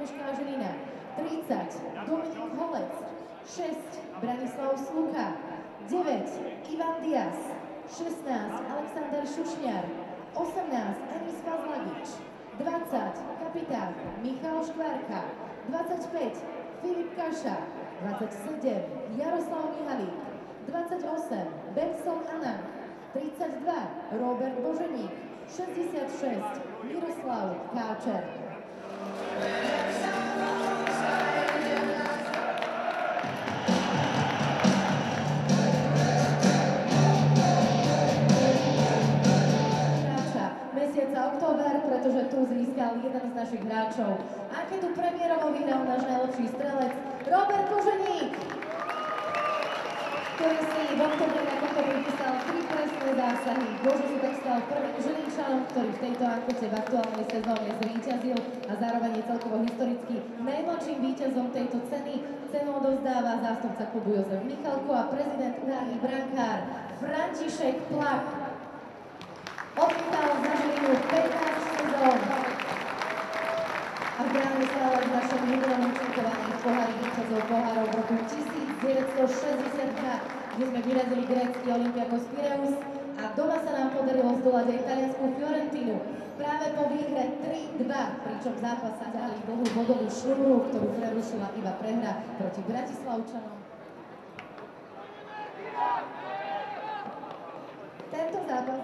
Agnieszka Žilina, 30 Dominik Holec, 6 Branislav Sluka, 9 Ivan Diaz, 16 Alexander Šušňar, 18 Enis Fazlagič, 20 kapitán Michal Škvárka, 25 Filip Kaša, 27 Jaroslav Mihalík, 28 Benson Anna, 32 Robert Boženík, 66 Miroslav Káčer. Mesiaca október, pretože tu získal jeden z našich hráčov. Anketu premiérovo vyhral náš najlepší strelec Robert Boženík, ktorý si v októbri na konto vypísal 3 presné zásahy. Božo sa tak stal prvým Žilinčanom, ktorý v tejto ankete v aktuálnej sezóne zvíťazil a zároveň je celkovo historicky najmladším víťazom tejto ceny. Cenu odovzdáva zástupca klubu Jozef Michalko a prezident úradný brankár František Plach. Odchytal za Žilinu 15 sezón a v bráne stále v našom jubilejnom účinkovaní pohári víťazov pohárov v roku 1962, kde sme vyrazili grécky Olympiakos Pireus a doma sa nám podarilo zdolať aj taliansku Fiorentínu práve po výhre 3-2, pričom zápas sa ťahali dlhú bodovú šnúru, ktorú prerušila iba prehra proti Bratislavčanom. Tento zápas